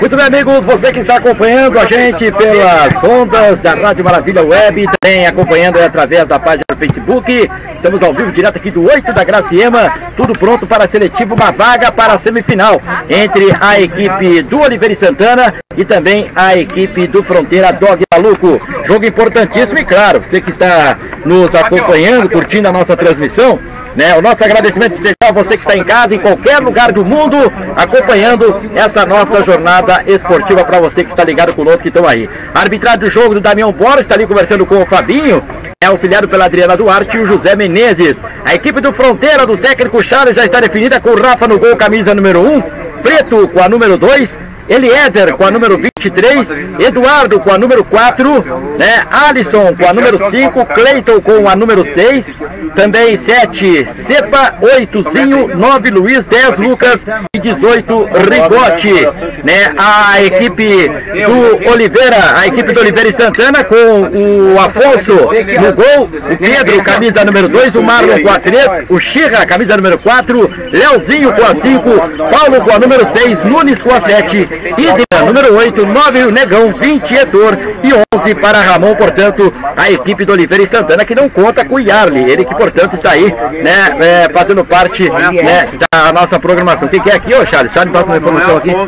Muito bem, amigos, você que está acompanhando a gente pelas ondas da Rádio Maravilha Web, também acompanhando através da página do Facebook. Estamos ao vivo, direto aqui do 8 da Graciema, tudo pronto para a seletiva, uma vaga para a semifinal entre a equipe do Oliveira e Santana e também a equipe do Fronteira Dog Maluco. Jogo importantíssimo e claro, você que está nos acompanhando, curtindo a nossa transmissão, né? O nosso agradecimento especial a você que está em casa, em qualquer lugar do mundo, acompanhando essa nossa jornada esportiva, para você que está ligado conosco, que estão aí. A arbitragem do jogo do Damião Borges, está ali conversando com o Fabinho, é auxiliado pela Adriana Duarte e o José Menezes. A equipe do Fronteira, do técnico Charles, já está definida com o Rafa no gol, camisa número 1, Preto com a número 2, Eliezer com a número 23, Eduardo com a número 4, né? Alisson com a número 5, Cleiton com a número 6, também 7, Cepa, 8, Zinho, 9, Luiz, 10, Lucas e 18, Rigote, né? A equipe do Oliveira, a equipe do Oliveira e Santana com o Afonso no gol, o Pedro, camisa número 2, o Marlon com a 3, o Xirra, camisa número 4, Leozinho com a 5, Paulo com a número 6, Nunes com a 7, Idra, número 8, 9, o Negão, 20, Heitor e 11 para Ramon. Portanto, a equipe do Oliveira e Santana, que não conta com o Yarley, ele que, portanto, está aí, né, fazendo parte, né, da nossa programação. O que é aqui, ô Charles? Charles, passa uma informação aqui.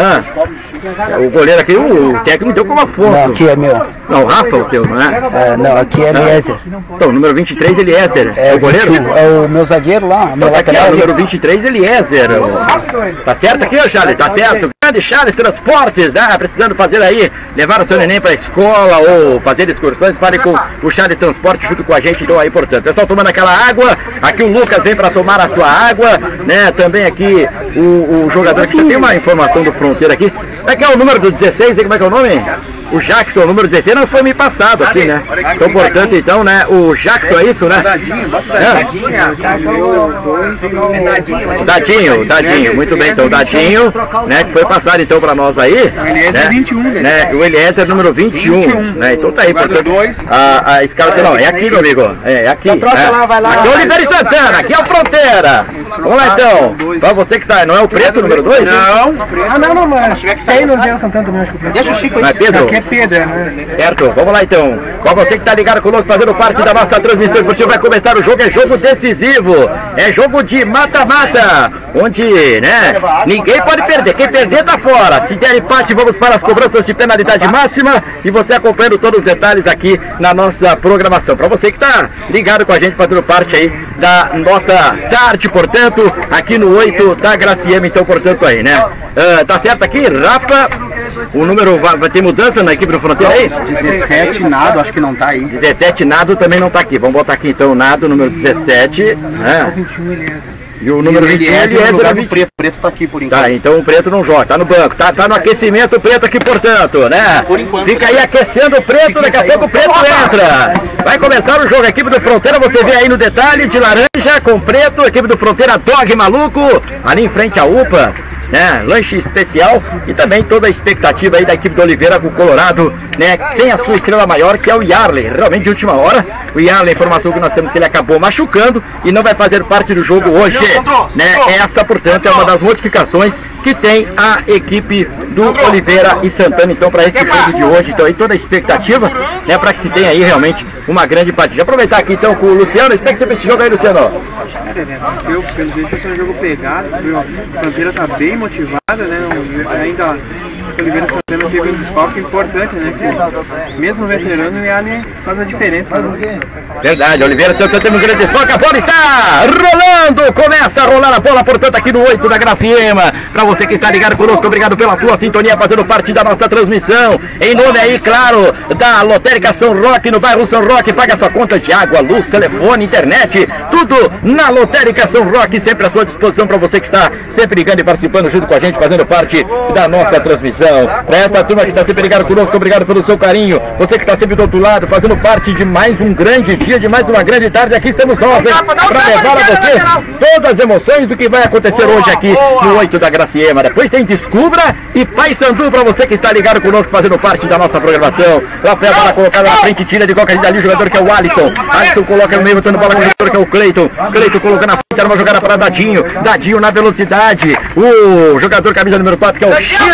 O goleiro aqui, o técnico deu como Afonso. Não, aqui é meu. Não, Rafa o teu, não é? Não, aqui é Eliezer. Então, número 23, Eliezer. É o goleiro? 21, é o meu zagueiro lá, meu lateral. Número 23, Eliezer. Tá certo aqui, ô Charles? Tá certo? Grande Charles Transportes, né? Precisando fazer aí, levar o seu neném para a escola ou fazer excursões, fale com o Charles Transporte junto com a gente, então aí, portanto. Pessoal tomando aquela água, aqui o Lucas vem para tomar a sua água, né? Também aqui o jogador que já tem uma informação do Fronteira aqui. Como é que é o número do 16, como é que é o nome? O Jackson, o número 16, não foi me passado aqui, né? Então, portanto, então, né? O Jackson, é isso, né? Dadinho, muito bem, então, Dadinho, né? Que foi passado, então, para nós aí. O Eliezer 21, né? O Eliezer número 21, né? Então tá aí, portanto, a escala, não, é aqui, meu amigo, é aqui. Aqui é o Oliveira e Santana, aqui é o Fronteira. Vamos lá, então. Pra você que está, não é o Preto, número 2? Não. Não, mas tem no Oliveira Santana também, acho que o Preto. Deixa o Chico aí. Não é Pedro? Aqui é Pedro, né? Certo, vamos lá então. Pra você que está ligado conosco, fazendo parte da nossa transmissão esportiva, vai começar o jogo, é jogo decisivo, é jogo de mata-mata, onde, né, ninguém pode perder, quem perder tá fora. Se der empate, vamos para as cobranças de penalidade máxima e você acompanhando todos os detalhes aqui na nossa programação. Para você que está ligado com a gente, fazendo parte aí da nossa tarde, portanto, aqui no 8 da Graciema, então, portanto, aí, né? Tá certo aqui, Rafa? O número vai ter mudança na equipe do Fronteira aí? 17, Nado, acho que não tá aí. 17, Nado também não tá aqui. Vamos botar aqui então o Nado, número 17. E o número 21, Eliezer, o Preto tá aqui por enquanto. Tá, então o Preto não joga, tá no banco, tá no aquecimento o Preto aqui, portanto, né? Por enquanto. Fica aí aquecendo o Preto, daqui a pouco o Preto entra. Vai começar o jogo, a equipe do Fronteira, você vê aí no detalhe, de laranja com Preto, a equipe do Fronteira Dog Maluco, ali em frente à UPA. Né, lanche especial e também toda a expectativa aí da equipe do Oliveira com o Colorado, né, sem a sua estrela maior, que é o Yarley. Realmente de última hora, o Yarley, a informação que nós temos que ele acabou machucando e não vai fazer parte do jogo hoje, né? Essa, portanto, é uma das modificações que tem a equipe do Oliveira e Santana, então, para esse jogo de hoje. Então, aí toda a expectativa, né, para que se tenha aí realmente uma grande partida. Aproveitar aqui então com o Luciano, expectativa desse jogo aí, Luciano. Pelo jeito esse é um jogo pegado, viu? A Fronteira tá bem motivada, né? Ainda o Oliveira Santana teve um desfalque importante, né? Que mesmo veterano, o Yarley faz a diferença, né? Verdade, Oliveira teve um grande desfalque, a bola está rolando, começa a rolar a bola, portanto, aqui no 8 da Graciema. Para você que está ligado conosco, obrigado pela sua sintonia, fazendo parte da nossa transmissão. Em nome aí, claro, da Lotérica São Roque, no bairro São Roque, paga sua conta de água, luz, telefone, internet, tudo na Lotérica São Roque, sempre à sua disposição para você que está sempre ligando e participando junto com a gente, fazendo parte da nossa transmissão. Para essa turma que está sempre ligado conosco, obrigado pelo seu carinho. Você que está sempre do outro lado, fazendo parte de mais um grande dia, de mais uma grande tarde, aqui estamos nós, para levar a você todas as emoções do que vai acontecer hoje aqui no 8 da Graciema. Depois tem Descubra e Paysandu para você que está ligado conosco, fazendo parte da nossa programação. Rafael para colocar na frente, tira de qualquer ali o jogador que é o Alisson. Alisson coloca no meio, botando bola com o jogador que é o Cleiton. Cleiton colocando na frente, era uma jogada para Dadinho. Dadinho na velocidade. O jogador camisa número 4 que é o Xirra.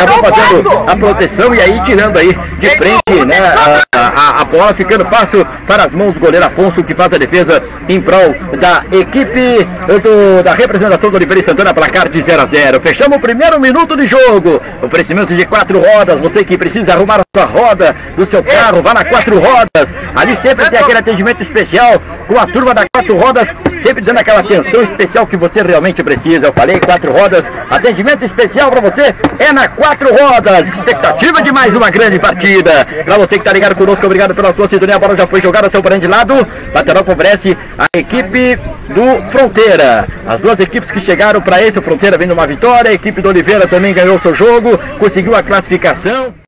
acabou fazendo a proteção e aí tirando aí de frente, né, a bola ficando fácil para as mãos do goleiro Afonso, que faz a defesa em prol da equipe da representação do Oliveira e Santana, placar de 0-0. Fechamos o primeiro minuto de jogo. Oferecimento de 4 rodas. Você que precisa arrumar a sua roda do seu carro, vá na 4 rodas. Ali sempre tem aquele atendimento especial com a turma da 4 rodas, sempre dando aquela atenção especial que você realmente precisa. Eu falei 4 rodas, atendimento especial para você é na 4 rodas. Expectativa de mais uma grande partida. Para você que está ligado conosco, obrigado pela sua sintonia. A bola já foi jogada, seu parente de lado. Lateral favorece a equipe do Fronteira. As duas equipes que chegaram para esse, o Fronteira vem numa vitória, a equipe do Oliveira também ganhou seu jogo, conseguiu a classificação.